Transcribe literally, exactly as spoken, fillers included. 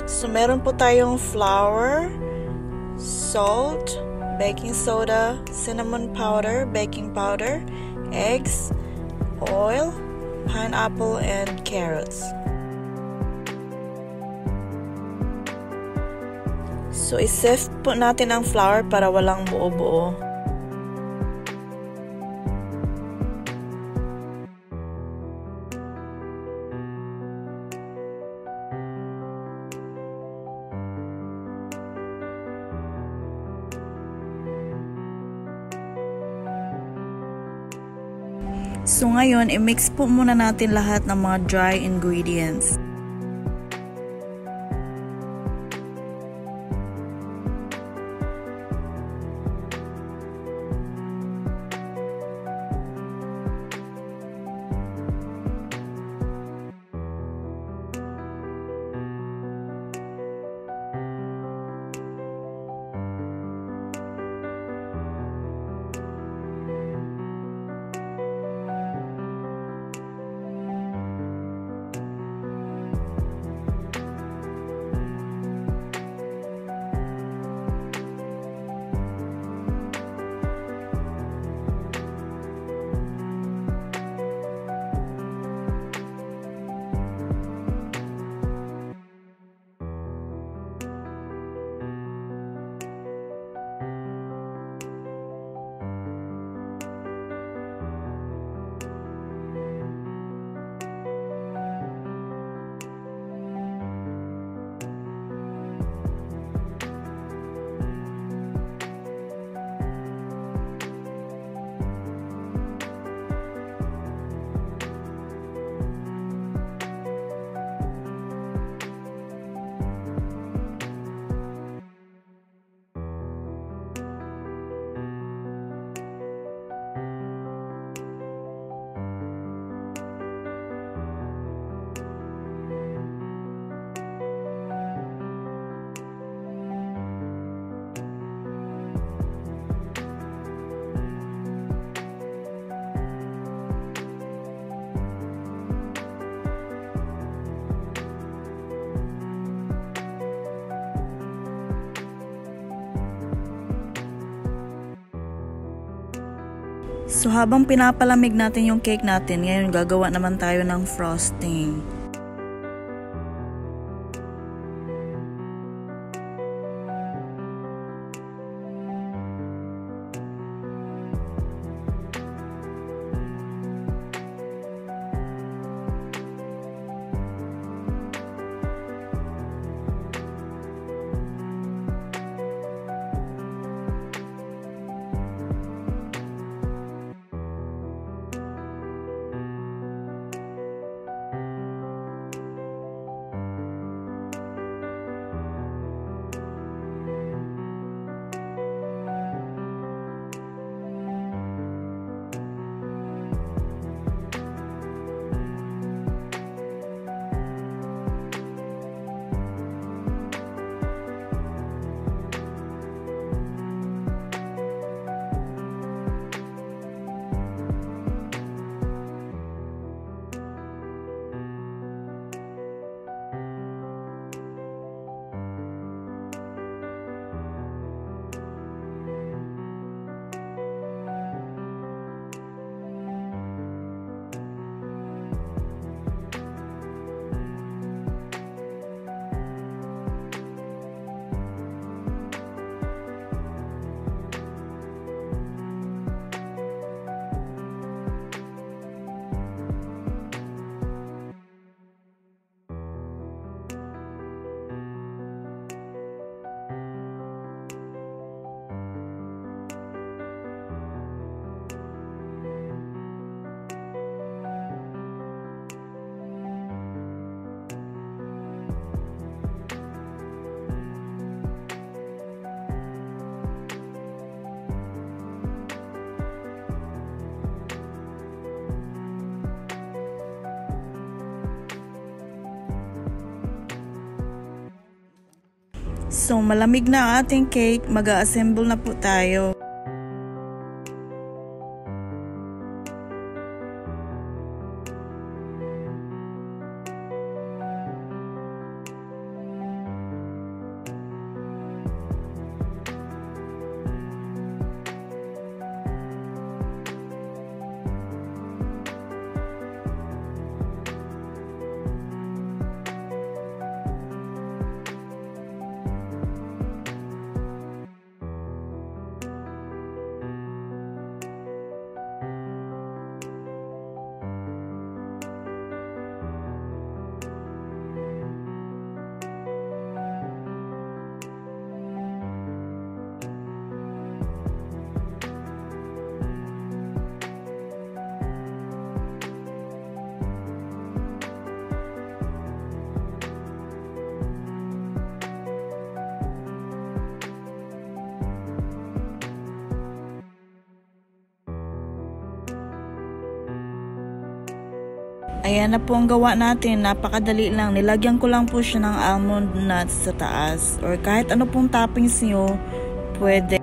So, meron po tayong flour, salt, baking soda, cinnamon powder, baking powder, eggs, oil, pineapple, and carrots. So, isift po natin ang flour para walang buo-buo. So ngayon, i-mix po muna natin lahat ng mga dry ingredients. So habang pinapalamig natin yung cake natin, ngayon gagawa naman tayo ng frosting. So, malamig na ang ating cake. Mag-a-assemble na po tayo. Ayan na po ang gawa natin. Napakadali lang. Nilagyan ko lang po siya ng almond nuts sa taas. Or kahit ano pong toppings nyo, pwede.